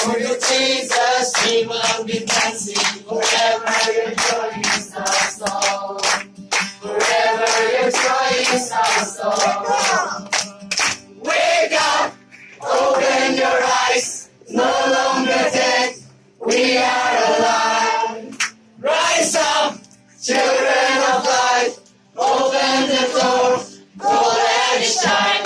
For you, Jesus, we will be dancing forever. Your joy is our song. Forever your joy is our song. Wake up, open your eyes, no longer dead, we are alive. Rise up, children of light, open the door, go let it shine.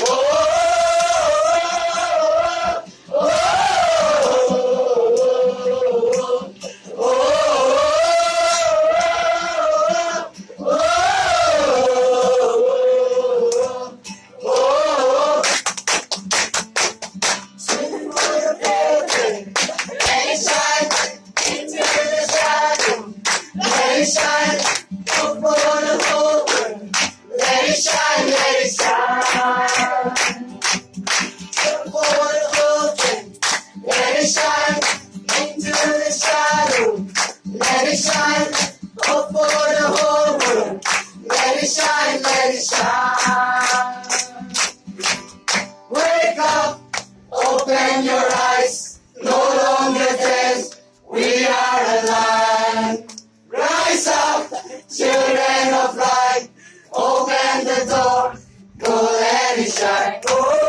Wake up, open your eyes, no longer dead, we are alive. Rise up, children of light, open the door, go let it shine.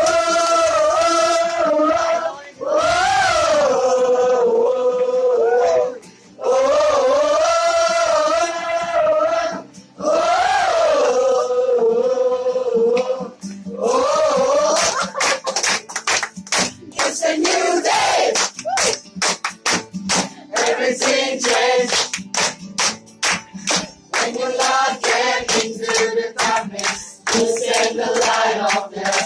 It's a new day. Everything changed. When your love came into the darkness, you sent the light of the